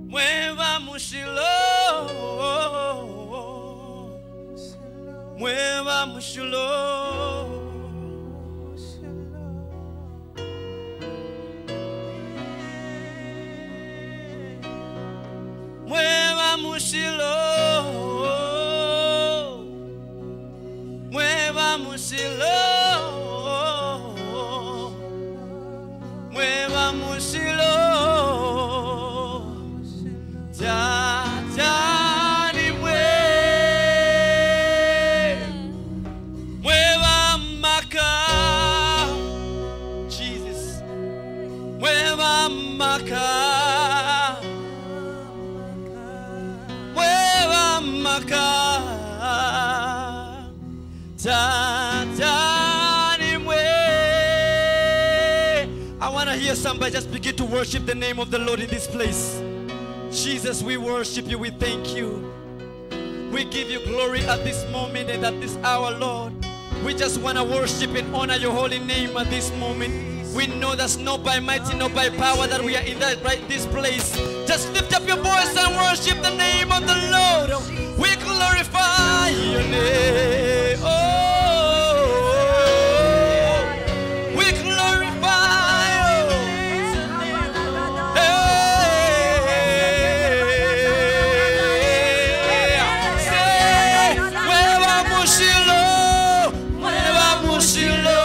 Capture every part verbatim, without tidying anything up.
Mueva Mushilo. Mueva Mushilo. Mueva Mushilo. Mueva Mushilo. Mueva Mushilo. I want to hear somebody just begin to worship the name of the Lord in this place. Jesus, we worship you. We thank you. We give you glory at this moment and at this hour, Lord. We just want to worship and honor your holy name at this moment. We know that's not by mighty, not by power that we are in that right this place. Just lift up your voice and worship the name of the Lord. We glorify your name. Oh, we glorify you. Hey, say, Mueva Mushilo, Mueva Mushilo.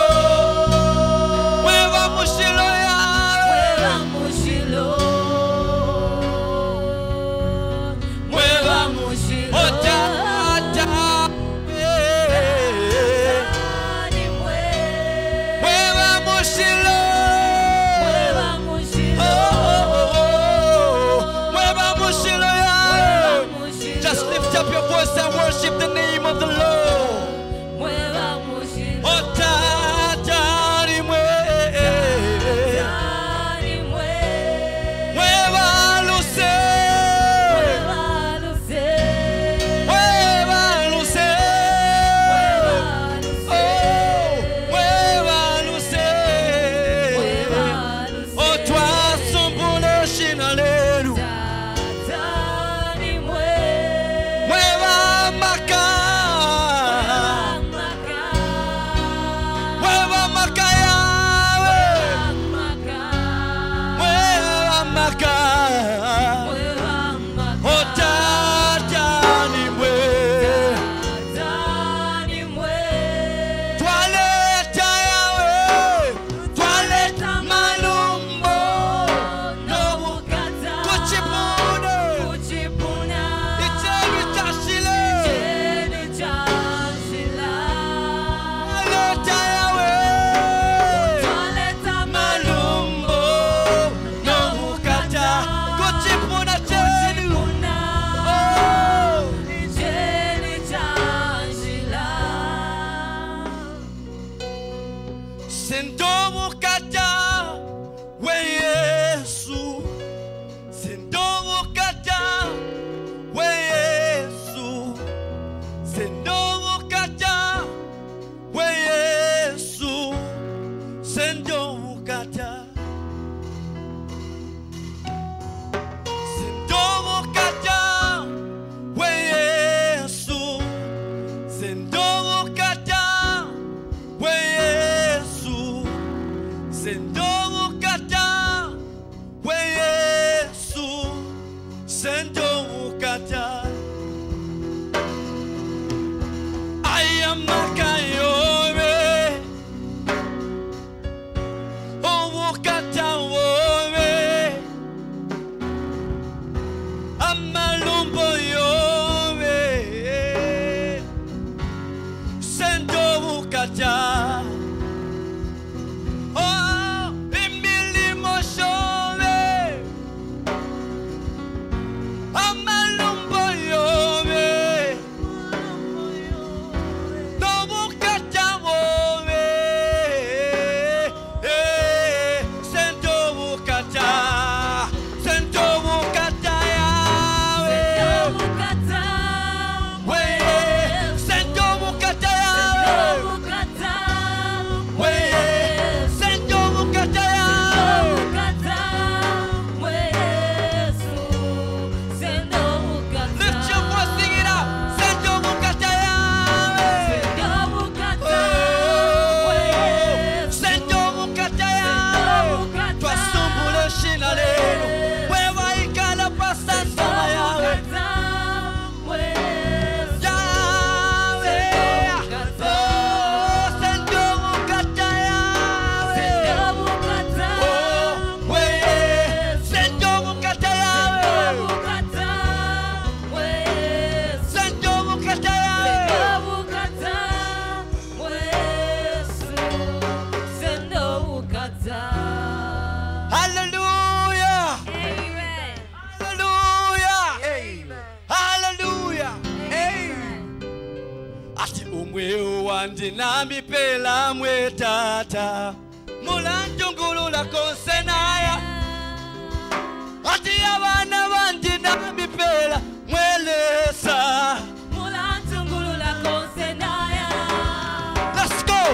wanji nami pela mwetata mulantungulula konsenaya ati abana wanji nami pela mwelesa mulantungulula konsenaya. Let's go.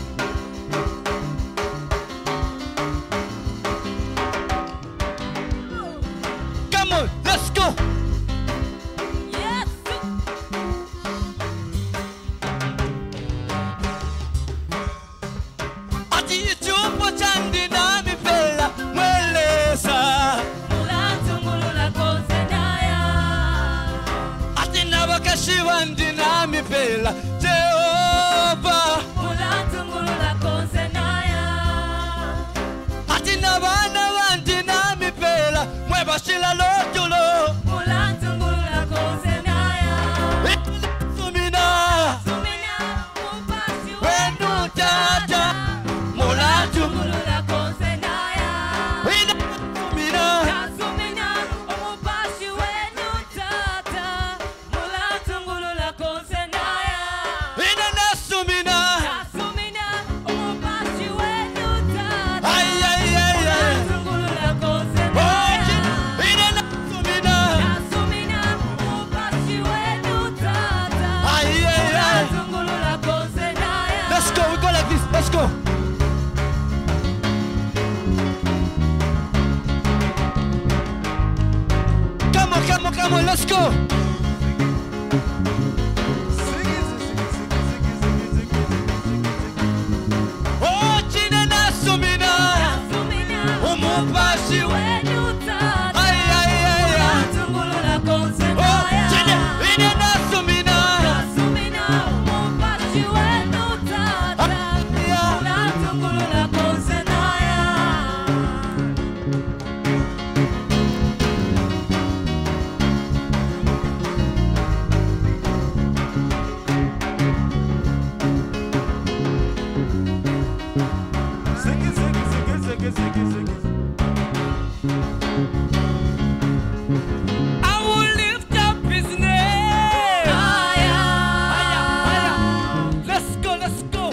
Come on, let's go. Yes. Ati chupo chandi nami pela mwelesa Mulantungulula konsenaya. ati nabakashi wandi nami pela Jehova Mulantungulula konsenaya. ati nabana wandi nami pela mwebashila lotulo Mulantungulula konsenaya. Sumina Sumina mupashi wenu tata mulatu mulantungulula konsenaya. Wina sumina Sumina mupashi wenu tata mulantungulula konsenaya. Wina na sumina Sumina mupashi wenu tata Ay ay ay ay mulantungulula Oji konsenaya. Wina na sumina Sumina mupashi wenu tata Ay ay ay mulantungulula konsenaya. Let's go, we go like this, let's go. Come on, come on, come on, let's go. Oh, China na sumina, Sumina umupashi we. wenu tata Ay, ay, ay, ay. mulantungulula Oh, konsenaya. China, China na sumina. Sumina mupashi wenu tata Yeah. mulantungulula konsenaya. I will lift up his name. Aya. Let's go, let's go.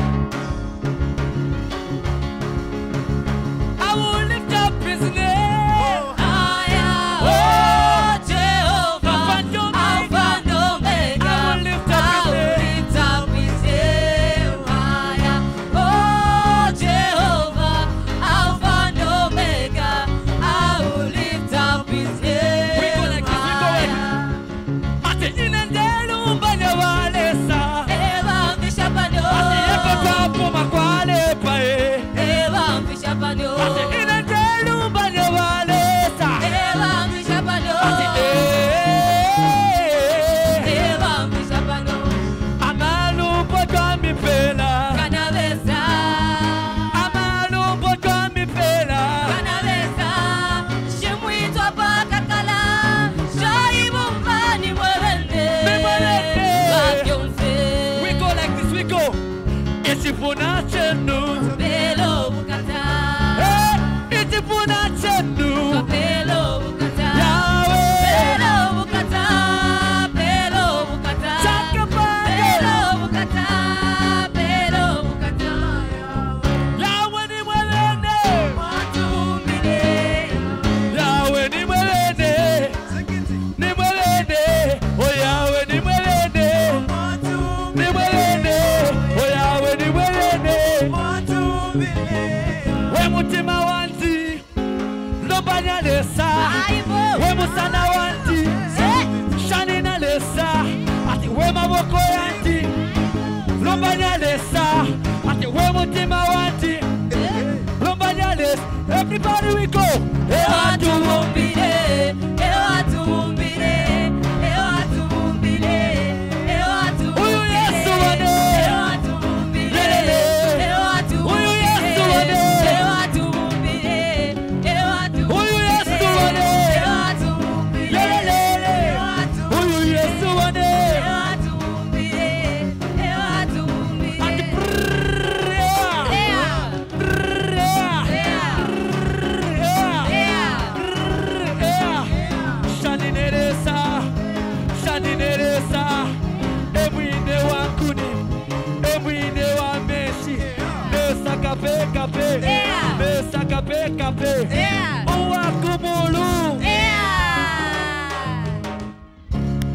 I will lift up his name. Aya. Oh, Jehovah, Alpha and Omega. Alpha and Omega. I will lift up his I will name. lift up his name. Aya. Oh, Jehovah, Alpha and Omega. I will lift up his name. We go like this, we go like this. Aya. Ati inendelu mbanya walesa. Eva mfishapano. Ati yeko papo makwale pae. Eva mfishapano. Ati inendelu mbanya walesa. Eva mfishapano. Ati eh. Eva mfishapano. Amalu potwa mipela. Kanavesa. Amalu potwa mipela. Kanavesa. Shimwitwa pakakala. Shaibu mbani mwelende. Mwelende. Vakyonse. We go like this, we go. Isifuna chenu. Pelo bukata. Eh, isifuna chenu. Pelo bukata. Yahweh. Pelo bukata. Pelo bukata. Chakabaga. Pelo bukata. Pelo bukata. Yahweh ni mwelene. Matumbile. Yahweh ni mwelene. Ni mwelene. Oh Yahweh ni mwelene. Ni mwelene. Oh Yahweh ni mwelene. We mutima wanti. Lobanya lesa. Aibo. We musana wanti. Shani na lesa. Ati we maboko yanti. Lobanya lesa. Ati we mutima wanti. Lobanya lesa. Everybody we go. Hey, Matumbile.